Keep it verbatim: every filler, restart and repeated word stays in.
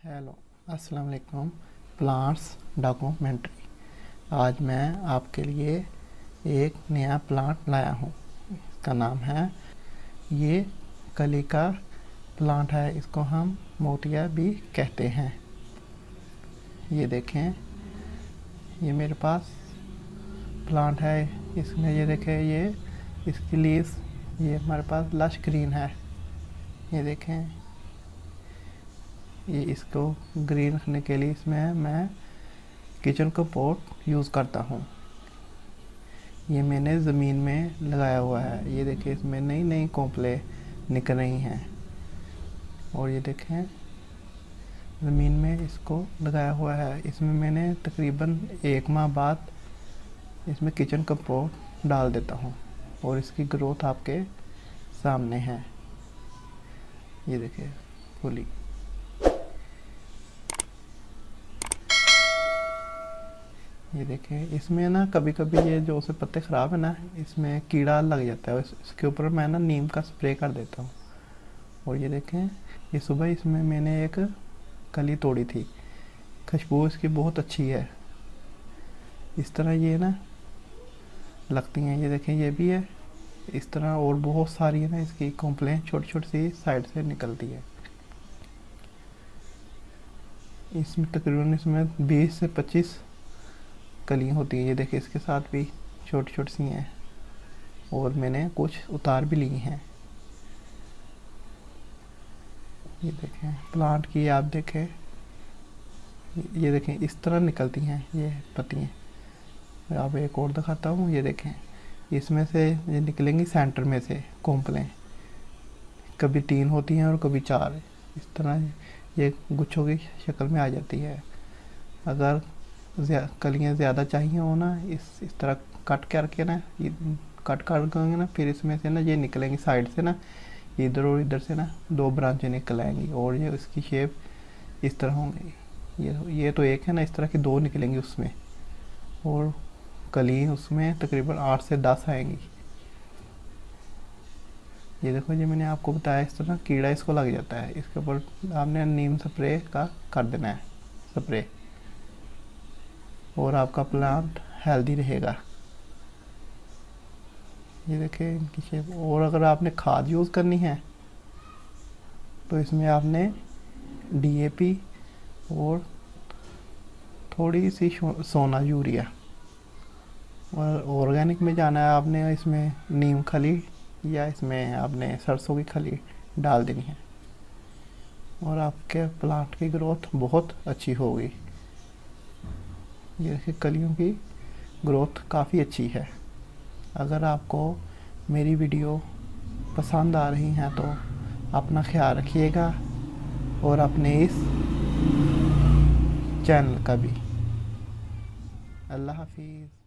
Hello, अस्सलाम वालेकुम। Plants documentary. आज मैं आपके लिए एक नया प्लांट लाया हूँ। इसका नाम है, ये कली का प्लांट है। इसको हम मोतिया भी कहते हैं। ये देखें, ये मेरे पास प्लांट है। इसमें ये देखें, ये इसकी लीव्स ये हमारे पास लश ग्रीन है। ये देखें, ये इसको ग्रीन रखने के लिए इसमें मैं किचन कंपोस्ट यूज़ करता हूँ। ये मैंने ज़मीन में लगाया हुआ है। ये देखिए, इसमें नई नई कोंपले निकल रही हैं। और ये देखें, ज़मीन में इसको लगाया हुआ है। इसमें मैंने तकरीबन एक माह बाद इसमें किचन कंपोस्ट डाल देता हूँ और इसकी ग्रोथ आपके सामने है। ये देखिए फुली। ये देखें, इसमें ना कभी कभी ये जो से पत्ते ख़राब है ना, इसमें कीड़ा लग जाता है। इसके ऊपर मैं ना नीम का स्प्रे कर देता हूँ। और ये देखें, ये सुबह इसमें मैंने एक कली तोड़ी थी। खुशबू इसकी बहुत अच्छी है। इस तरह ये ना लगती हैं। ये देखें, ये भी है। इस तरह और बहुत सारी है ना इसकी कोंपलें छोटी छोटी सी साइड से निकलती है। इसमें तकरीबन इसमें बीस से पच्चीस कलियाँ होती है। ये देखिए, इसके साथ भी छोटी छोटी सी हैं और मैंने कुछ उतार भी ली हैं। ये देखें, प्लांट की आप देखें, ये देखें इस तरह निकलती हैं ये पत्तियाँ। आप एक और दिखाता हूँ। ये देखें, इसमें से ये निकलेंगी सेंटर में से कोंपलें। कभी तीन होती हैं और कभी चार। इस तरह ये गुच्छों की शक्ल में आ जाती है। अगर कलियाँ ज़्यादा चाहिए हो ना, इस इस तरह कट करके ना, ये कट कर देंगे ना, फिर इसमें से ना ये निकलेंगी साइड से ना, इधर और इधर से ना दो ब्रांचें निकल आएंगी और ये इसकी शेप इस तरह होंगी। ये ये तो एक है ना, इस तरह की दो निकलेंगी उसमें, और कली उसमें तकरीबन आठ से दस आएंगी। ये देखो, जो मैंने आपको बताया, इस तरह कीड़ा इसको लग जाता है। इसके ऊपर आपने नीम स्प्रे का कर देना है स्प्रे, और आपका प्लांट हेल्दी रहेगा। ये देखें इनकी शेप। और अगर आपने खाद यूज़ करनी है तो इसमें आपने डी ए पी और थोड़ी सी सोना यूरिया, और ऑर्गेनिक में जाना है आपने, इसमें नीम खली या इसमें आपने सरसों की खली डाल देनी है और आपके प्लांट की ग्रोथ बहुत अच्छी होगी। ये देखिए, कलियों की ग्रोथ काफ़ी अच्छी है। अगर आपको मेरी वीडियो पसंद आ रही हैं तो अपना ख्याल रखिएगा और अपने इस चैनल का भी। अल्लाह हाफिज़।